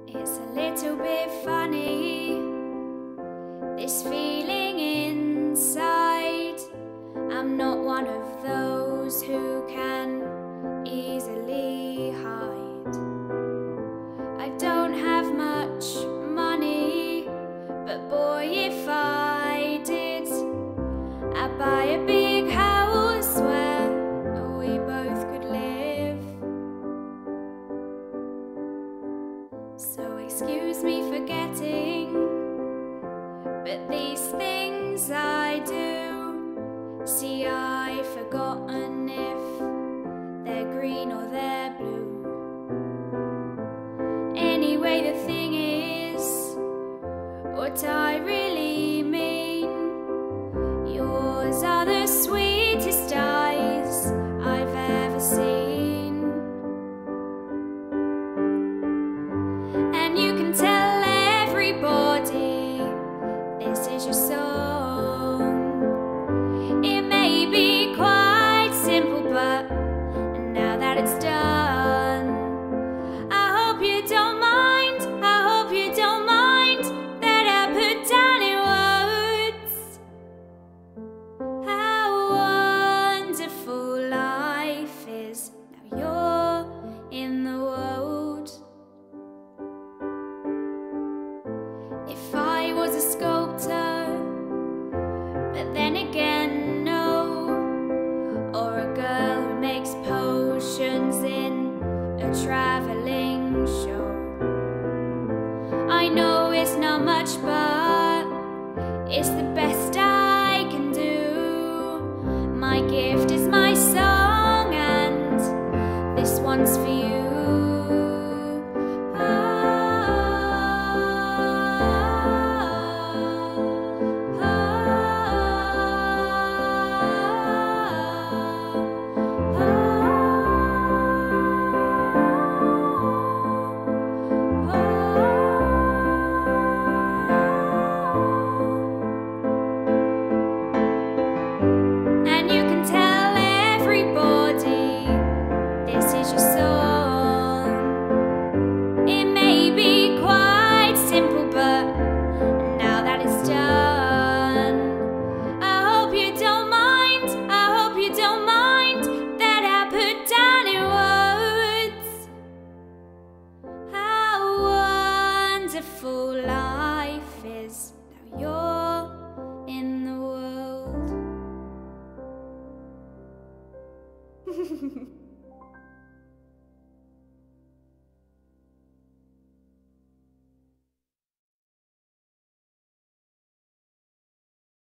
It's a little bit funny, this feeling inside. I'm not one of those who can easily hide. I don't have much money, but boy, if I did, I'd buy a big house where we both could live. So excuse me for getting, but these things I do, see, I've forgotten if they're green or they're blue. Anyway, the thing is, what I really mean, yours are the sweetest eyes I've ever seen. And you can tell everybody this is your song. It may be quite simple, but now that it's done, I hope you don't mind, I hope you don't mind that I put down in words how wonderful life is now you're in the world. If I was a sculptor, but then again no, or a girl who makes potions in a travelling show, I know it's not much, but